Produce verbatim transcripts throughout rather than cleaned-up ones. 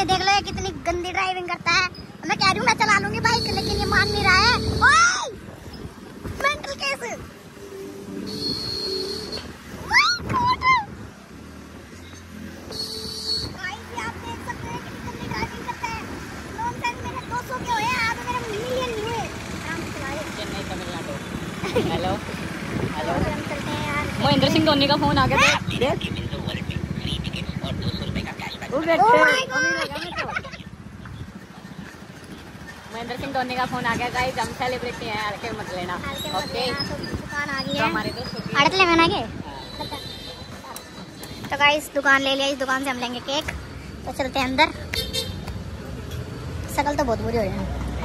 ये देख लो ये कितनी गंदी ड्राइविंग करता है। मैं कह रही हूँ मैं चला लूंगी बाइक, लेकिन ये मान नहीं रहा है। ओए! Mental case. आप देख सकते हैं कितनी गंदी ड्राइविंग करता है। नॉनसेंस, मेरे दो सौ के हुए, आज मेरे मिलियन नहीं हुए। आराम से चलाइए। चेन्नई तमिलनाडु। हेलो हेलो, हम चलते हैं यार। महेंद्र सिंह धोनी का फोन आ गया था। महेंद्र सिंह धोनी का फोन आ गया गाइस, हम सेलिब्रिटी हैं, हल्के मत लेना। ओके, दुकान आ गई है हमारे दोस्तों की अड़त ले मैंने के। तो गाइस दुकान ले लिया, इस दुकान से हम लेंगे केक। तो चलते हैं अंदर। शकल तो बहुत बुरी हो रही है,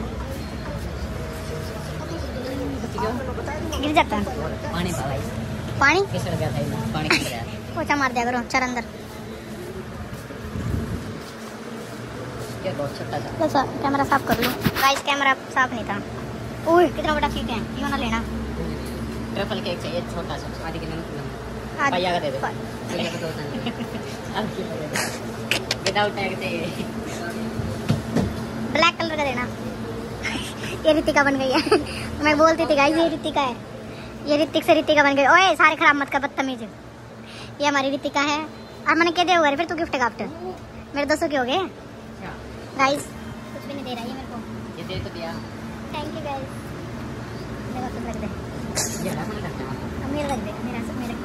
गिर जाता है पानी पा भाई, पानी फिसल गया था, पानी गिर गया। पोछा मार दिया करो, चल अंदर। ये बहुत छोटा सा। बस कैमरा साफ कर लो। गाइस कैमरा साफ नहीं था। ओह कितना बड़ा केक है, क्यों ना लेना। ट्रफल केक चाहिए छोटा सा, आधी किलो आधी- भैया का दे दो, भैया का दो विदाउट टैग चाहिए। ब्लैक कलर का देना। ये रितिका बन गई है। मैं बोलती थी गाइस ये रितिका है, ये ऋतिक से रितिका बन गई। ओए सारे खराब मत कर बदतमीज। ये हमारी रितिका है। और मैंने क्या दिया हुआ है फिर तू गिफ्ट काफ्ट मेरे दोस्तों के हो गए गाइस। कुछ भी नहीं दे रहा है मेरे को। ये दे तो दिया, थैंक यू गाइस। मेरा कुछ रख दे, ये रख ले सकते हैं अब मेरा रख दे, मेरा सब मेरे।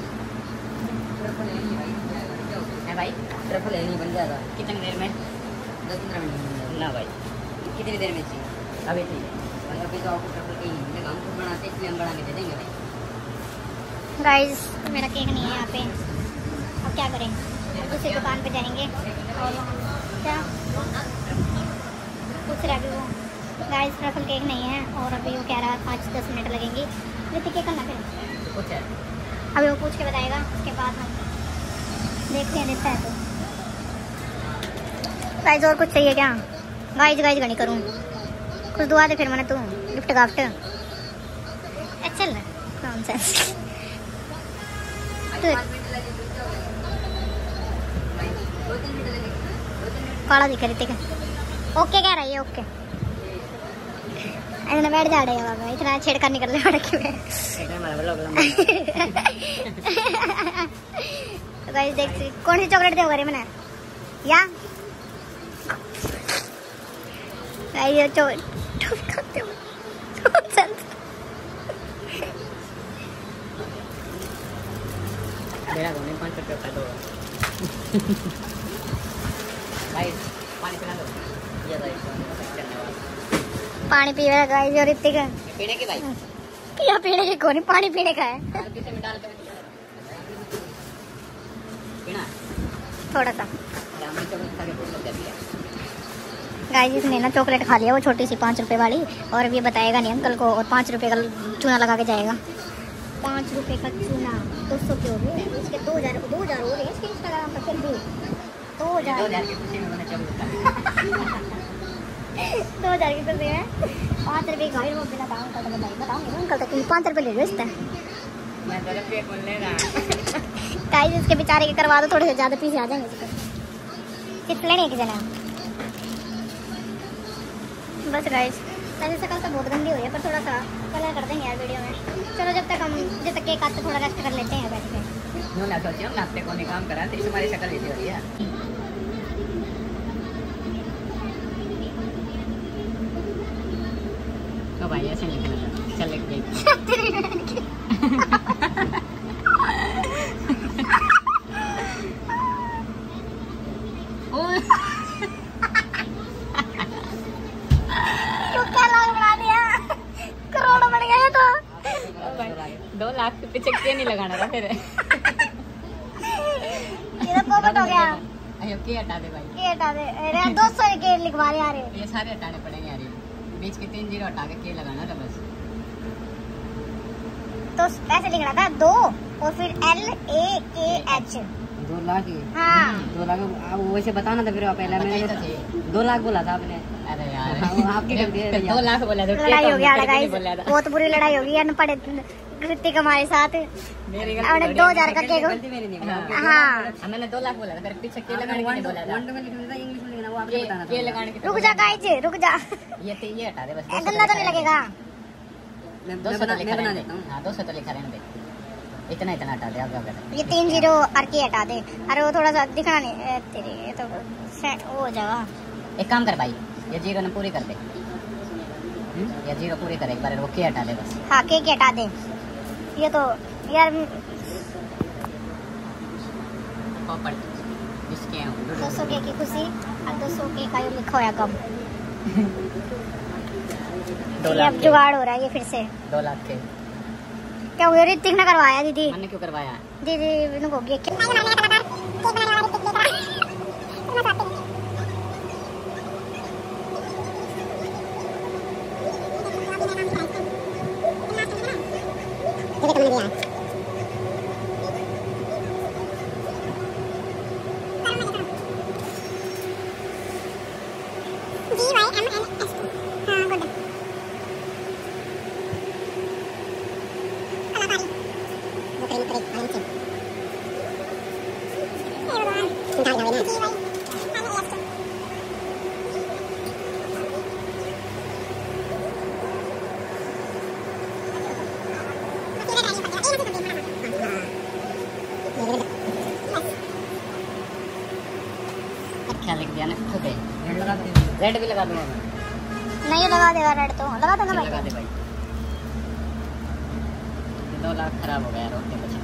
है भाई, ट्रफल है नहीं बन जाएगा कितनी देर में? दस पंद्रह मिनट में ना भाई, कितनी देर में चाहिए? अभी चाहिए भाई, अभी तो आपको ट्रफल कहीं नहीं, हम खुद बनाते हैं इसलिए हम बना के दे देंगे भाई। गाइस मेरा केक नहीं है यहाँ पे, अब क्या करें? दूसरी दुकान पे जाएंगे और क्या पूछ रहा है वो। गाइस ट्रफल केक नहीं है और अभी वो कह रहा है पाँच दस मिनट लगेंगी। ऋतिक केक करना फिर कुछ है अभी वो पूछ के बताएगा, उसके बाद हम देखते हैं देता है तो। गाइस और कुछ चाहिए क्या? गाइस गाइस गणी करूँ कुछ दुआ दे फिर मैंने तू गिफ्ट गाफ्ट चल नॉनसेंस। काला दिख ऋतिक ओके कह रही है ओके। इन्होंने बैठ जा रहे हैं बाबा, इतना छेड़खानी कर ले क्यों है। तो गाइस देख कौन सी चॉकलेट दे मैंने या ये चो खाते हो मेरा गोने पाँच रुपये का दो भाई, पानी पिला दो ये भाई। पानी पी रहा गाइस और ऋतिक पीने की भाई, क्या पीने की कौन पानी पीने का है किसी में डाल के पीना थोड़ा सा। हमने चॉकलेट खा के भूख लग जाती है गाइस इसने ना चॉकलेट खा लिया वो छोटी सी पाँच रुपए वाली, और अब ये बताएगा नहीं अंकल को, और पाँच रुपए का चूना लगा के जाएगा। पाँच रुपए का चूना दो सौ के हो गए, इसके दो हजार दो हजार हो रहे हैं इसके इंस्टाग्राम पर, फिर भी दो हजार दो हजार की खुशी में मैंने चॉकलेट खा दो हजार की खुशी में पाँच रुपए का वो बिना दाम का तो बताइए बताऊंगी अंकल तो तुम पाँच रुपए ले लो इससे। मैं तो रुपये बोल ले रहा गाइस इसके बेचारे के करवा दो, थोड़े से ज़्यादा पीछे आ जाएंगे इसको। किस लेने की जना बस गाइस। वैसे शकल तो बहुत गंदी हुई है पर थोड़ा सा कलर कर देंगे यार वीडियो में। चलो जब तक हम जब तक केक आते थोड़ा रेस्ट कर लेते हैं बैठ के। नो ना सोचिए हम नाश्ते को नहीं काम करा तो तुम्हारी शक्ल ऐसी हो रही है। तो भाई ऐसे लिखना चल लिख दे दो लाख के पीछे क्या नहीं लगाना था फिर। ये तो पोपट हो गया। अयो के हटा दे भाई, के हटा दे। अरे दो सौ के लिखवा रहे यार, ये सारे हटाने पड़ेंगे यार, बीच के तीन जीरो हटा के के लगाना था बस। तो ऐसे लिखना था दो और फिर एल ए के एच दो लाख। हाँ दो लाख अब वैसे बताना था फिर पहले मैंने दो लाख बोला था आपने। अरे यार आपकी गलती है, दो लाख बोला था। लड़ाई हो गया गाइस, बहुत बुरी लड़ाई होगी अनपढ़ ऋतिक हमारे साथ। हमने दो हजार का केक। हाँ मैंने दो लाख बोला था फिर पीछे के लगाने के लिए बोला था। आपने बताना था। ये लगाने की रुक जा गाइस, रुक जा। ये तो ये हटा दे बस। गंदा तो नहीं लगेगा। मैं बना मैं बना देता हूँ। हाँ दो सौ तो लिखा रहने दे। इतना इतना हटा दे आप क्या कर। ये तीन जीरो आर की हटा दे। अरे वो थोड़ा सा दिखना नहीं ए, तेरी ये तो सेट हो जाएगा। एक काम कर भाई, ये जीरो ने पूरी कर दे। ये जीरो पूरी कर एक बार, वो के हटा दे बस। हाँ के के हटा दे। ये तो यार पॉपर इसके दो सौ के की खुशी और दो सौ के का ये लिखा हुआ कम। दो ये लाख अब जुगाड़ हो रहा है ये फिर से। दो लाख के क्या हुआ? ऋतिक ने करवाया दीदी। मैंने क्यों करवाया? दीदी इनको ये क्या क्या लिख दिया ना? रेड भी लगा दूंगा मैं। नहीं लगा देगा रेड तो लगा देगा भाई। लगा दे भाई। दो लाख खराब हो गया यार, रोकने कुछ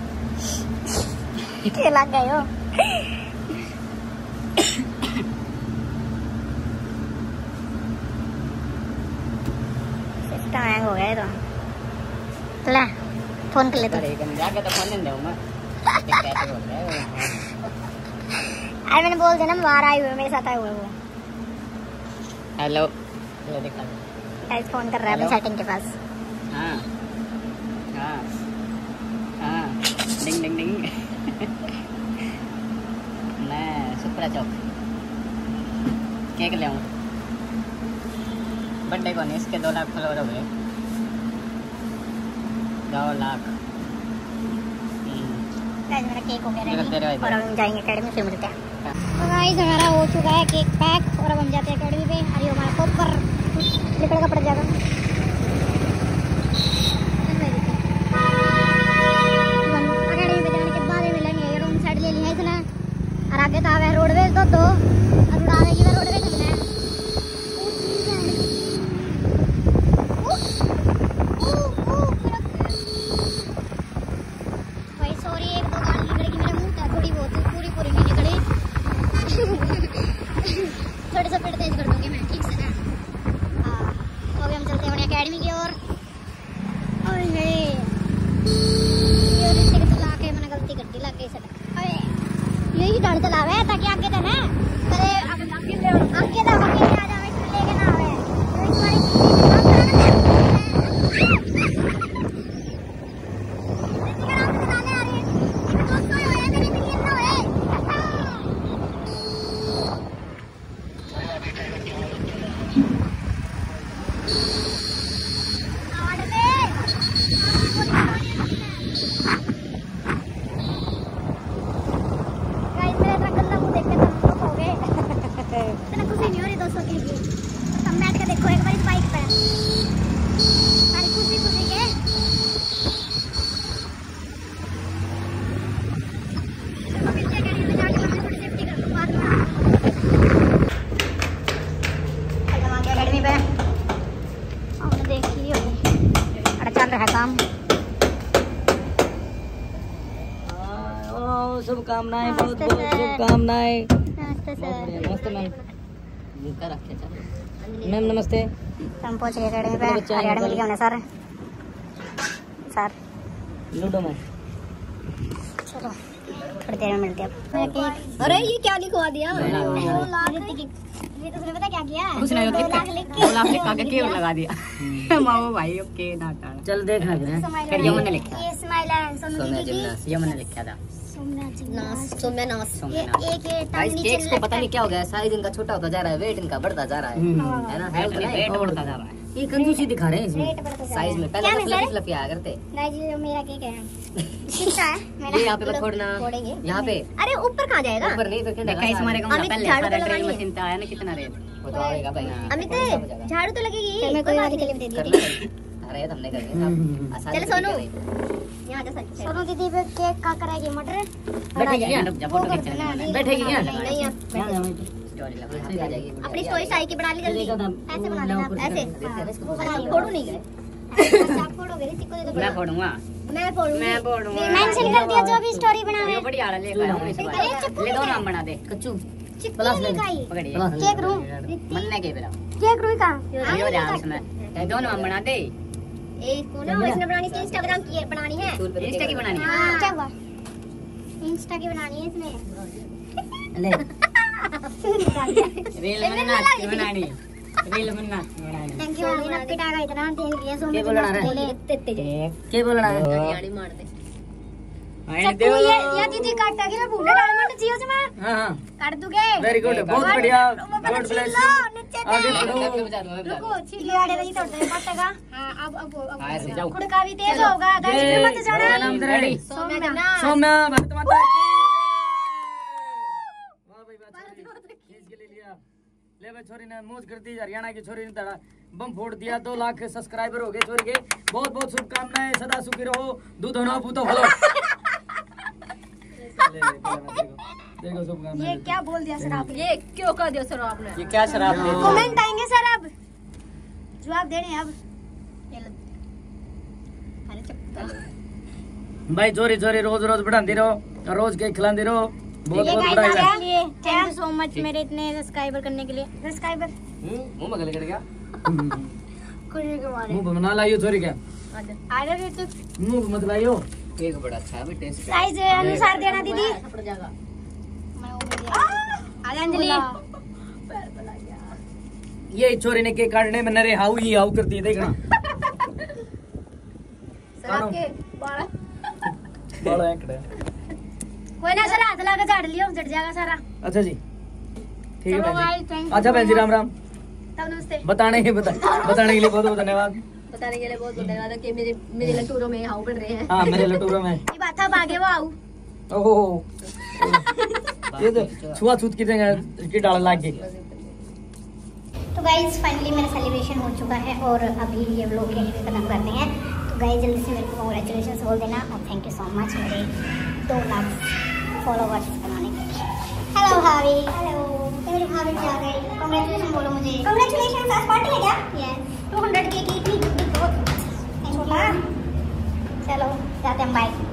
नहीं। लग गए हो। सिस्टम हैंग हो गया तो ले फोन कर ले तो। जाके तो फोन नहीं दूँ मैं। कैसे बोल रहे हो? अरे मैंने बोल दिया ना बाहर आई हुई मेरे साथ आए हुए वो। हेलो ले दिखा दे। गाइस फोन कर रहा है अपनी सेटिंग के पास। हाँ हाँ हाँ डिंग डिंग डिंग। मैं सुपरा चौक केक ले आऊँ। बर्थडे को नहीं, इसके दो लाख फॉलोवर हो गए। दो लाख गाइस मेरा केक हो गया मेरा तेरा रेडी है। और हम जाएंगे एकेडमी से मिलते हैं। तो गाइस हमारा हो चुका है केक पैक और अब हम जाते हैं एकेडमी पे। अरे हमारा पॉपर लिखने का पड़ जाएगा। एकेडमी पे जाने के बाद ही मिलेंगे। ये रूम साइड ले लिया है इसने और आगे तो आवे रोडवेज दो दो और उड़ावे की रोडवेज चलना है। भाई सॉरी एक दो गाड़ी निकलेगी मेरे मुंह से थोड़ी बहुत पूरी पूरी नहीं निकली। थोड़ी सा पेट तेज कर दूंगी मैं, ठीक से ना। हाँ तो अभी हम चलते हैं अपनी एकेडमी की ओर। और ये ऋतिक चला के मैंने गलती कर दी लाके से। अरे यही गाड़ी चलावे ताकि आगे तो ना अरे आगे तो आगे तो आगे आ जावे इसमें लेके ना आवे। तो इस शुभकामनाएं, बहुत बहुत शुभकामनाएं। नमस्ते सर। नमस्ते मैम। मैम नमस्ते। हम पहुंच गए एकेडमी पे। एकेडमी मिल गया हमने सर। सर लूडो में चलो थोड़ी देर में मिलते हैं। अरे ये क्या लिखवा दिया? ये तो तुमने पता क्या किया? कुछ नहीं, दो लाख लिख के दो लाख लिखा के केवल लगा दिया। माओ भाई ओके ना था। चल देख रहे हैं। फिर यमन ने लिखा। ये स्माइल है सोनू दीदी की। यमन ने लिखा था। नास सोम्या नास। ये एक ये गाइस टांग केक्स नीचे को पता नहीं क्या हो गया, साइज इनका छोटा होता जा रहा है, वेट इनका बढ़ता जा रहा है, है ना? वेट बढ़ता जा रहा है। ये कंजूसी दिखा रहे हैं इसमें रेट पर तो साइज में। पहले क्या तो है फिलप फिलप आया करते। गाइस ये मेरा केक है कितना है मेरा ये यहाँ पे मत फोड़ना, फोड़ेंगे यहाँ पे अरे ऊपर कहाँ जाएगा ऊपर नहीं तो क्या देखा इस मारे का अमित पहले झाड़ू तो सारा ड्रिल लगानी है। मशीन था आया ना कितना रेट वो तो आएगा भाई। अमित झाड़ू तो लगेगी मैं कोई वाली क्लिप दे कर दी लो। अरे हमने कर दिया सब आसान। चलो सोनू यहाँ जा सकते सोनू दीदी पे केक का कराएगी मटर बैठेगी क्या? जब फोटो खींचने बैठेगी क्या? नहीं आ जाएगी अपनी स्टोरी साई की बना ली जल्दी ऐसे बना लेना आप, ऐसे वो बना ली फोड़ो नहीं गए अच्छा आप फोड़ोगे ऋतिक को दे दो मैं फोड़ूंगा मैं फोड़ूंगी मैं फोड़ूंगा मेंशन कर दिया जो भी स्टोरी बना ये है बढ़िया वाला लेकर आया हूं इस बार अरे चप्पू ले दो लेके नाम बना दे कच्चू चिक्कू प्लस ले खाई पकड़िए प्लस केक रू मन्ने के बेरा केक रू का ये हो जाए उसमें ये दो नाम बना दे एक को ना इसने बनानी है इंस्टाग्राम की बनानी है इंस्टा की बनानी है हाँ क्या हुआ इंस्टा की बनानी है इसमें ले रील बनना बनानी रील बनना बनानी थैंक यू ना पिटा का इतना तेल दिया सो क्या बोलना है? है क्या बोलना है? गाड़ी मार दे आए चप्पू दे ये ये दीदी काटा के मैं भूले डायमंड जियो से मैं हाँ हाँ काट दूंगे वेरी गुड बहुत बढ़िया वो गॉड पहले ब्लेस छीलो, यू नीचे आगे दे। बढ़ो। बचा दूंगा बचा रुको छीली आड़े रही तोड़ दे पटेगा हां अब अब अब हाँ, ऐसे जाओ। खुड़का भी तेज होगा गाइस ये, फिर मत जाना मेरा नाम रेडी। सौम्या सौम्या भारत माता की वाह भाई वाह छोरी खींच के ले लिया ले भाई छोरी ने मौज कर दी हरियाणा की छोरी ने तड़ा बम फोड़ दिया दो लाख सब्सक्राइबर हो गए छोरी के बहुत बहुत शुभकामनाएं सदा सुखी रहो दूध होना पूतो फलो ले, ले, देखो, देखो शुभकामनाएं ये क्या बोल दिया सर आपने ये क्यों कर दिया सर आपने ये क्या शराब दे दी? कमेंट आएंगे सर अब जवाब देने अब ये लो अरे चप्पू भाई चोरी चोरी रोज रोज बढ़ाती रहो रोज केक खिलाती रहो बहुत ये बहुत गाइस बढ़ाई आ गया थैंक यू सो मच मेरे इतने सब्सक्राइबर करने के लिए सब्सक्राइबर मुंह में गले कट गया खुशी के मारे मुंह पे मना लाइयो चोरी क्या आ जा रे तू मुंह पे मत लाइयो केक बड़ा अच्छा है टेस्ट साइज अनुसार देना दीदी पड़ जाएगा मैं वो दिया आ जा अंजलि ये चोरी ने केक काटने में नरे हाउ ही हाउ करती है देखना सर के बड़ा बड़ा एकड़ा कोई ना सर हाथ लगा झाड़ लियो झड़ जाएगा सारा अच्छा जी ठीक है चलो बहन भाई, जी thank you अच्छा बहन जी so राम राम तब नमस्ते बताने के बता बताने के लिए बहुत बहुत धन्यवाद बताने के लिए बहुत बहुत धन्यवाद कि मेरे मेरे लटूरों में हाउ पड़ रहे हैं। हाँ मेरे लटूरों में ये बात था भागे वो आऊ ओहो ये तो छुआछूत की जगह की डाल लाग गई तो गाइज फाइनली मेरा सेलिब्रेशन हो चुका है और अभी ये व्लॉग यहीं पे खत्म करते हैं तो गाइज जल्दी से मेरे को कॉन्ग्रेचुलेशन बोल देना और थैंक यू सो मच मेरे दो लाख फॉलोवर्स बनाने के लिए। हेलो भाभी हेलो मेरी भाभी भी आ गई कॉन्ग्रेचुलेशन बोलो मुझे कॉन्ग्रेचुलेशन आज पार्टी है क्या यस टू हंड्रेड के की इतनी छोटा चलो जाते हैं बाय